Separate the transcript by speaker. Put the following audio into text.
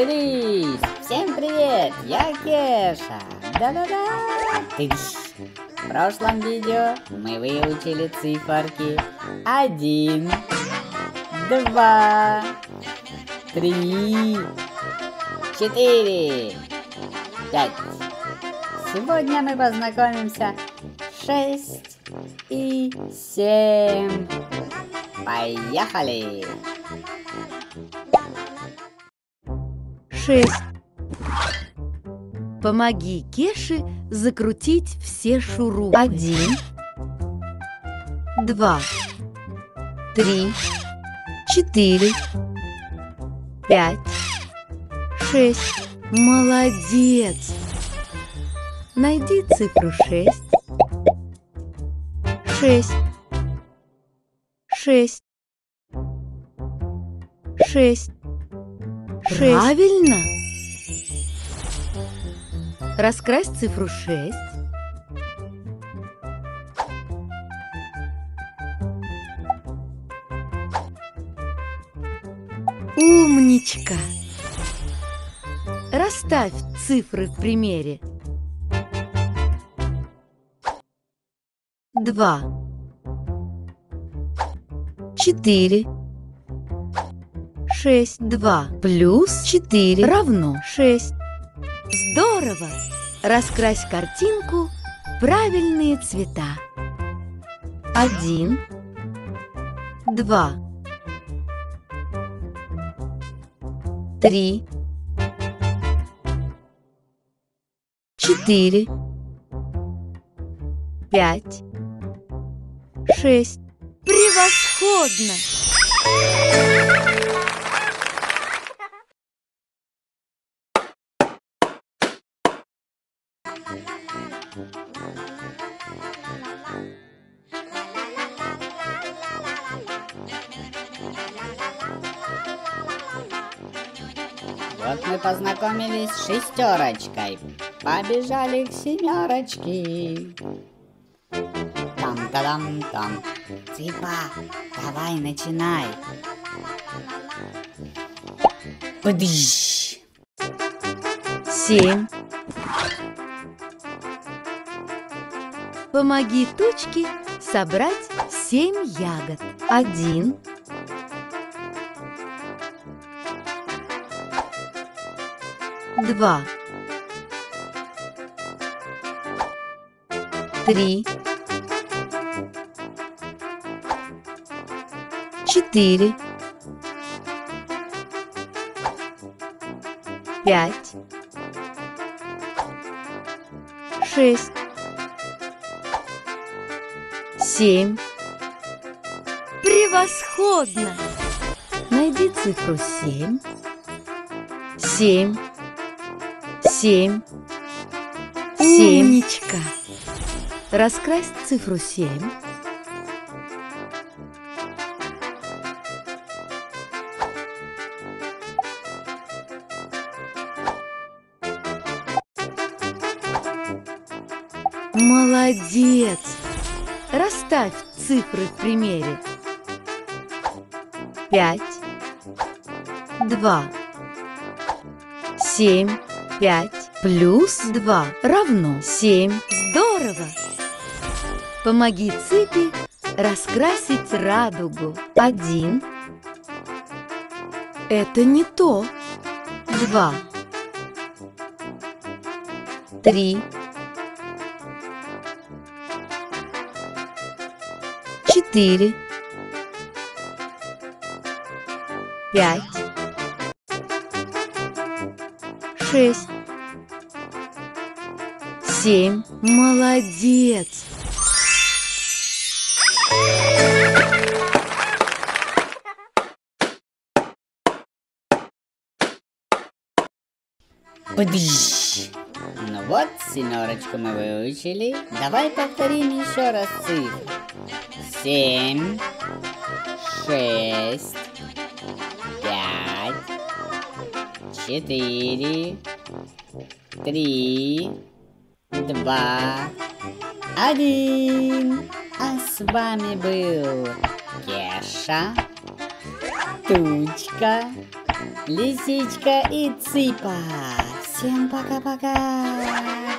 Speaker 1: Шериф! Всем привет! Я Кеша! Да-да-да! В прошлом видео мы выучили циферки 1, 2, 3, 4, 5. Сегодня мы познакомимся 6 и 7. Поехали!
Speaker 2: 6. Помоги Кеше закрутить все шурупы. 1, 2, 3, 4, 5, 6. Молодец! Найди цифру 6. 6. 6. 6. Правильно! Раскрась цифру 6. Умничка! Расставь цифры в примере. 2, 4, 6. 2 плюс 4 равно 6. Здорово! Раскрась картинку в правильные цвета. 1, 2, 3, 4, 5, 6. Превосходно!
Speaker 1: Вот мы познакомились с шестерочкой. Побежали к семерочке. Там-та-дам-там. Цыпа, давай начинай. Подыщ.
Speaker 2: 7. Помоги тучке собрать 7 ягод. 1, 2, 3, 4, 5, 6, 7. Превосходно! Найди цифру 7. 7. 7. 7. Умничка! Раскрась цифру 7. Молодец! Расставь цифры в примере. 5, 2, 7, 5 плюс 2 равно 7. Здорово! Помоги Цыпе раскрасить радугу. 1. Это не то. 2, 3, 4, 5, 6, 7. Молодец!
Speaker 1: Подыщ. Ну вот, семерочку мы выучили. Давай повторим еще раз цифры. 7, 6, 5, 4, 3, 2, 1. А с вами был Кеша, Тучка Лисичка и Цыпа. Всем пока-пока.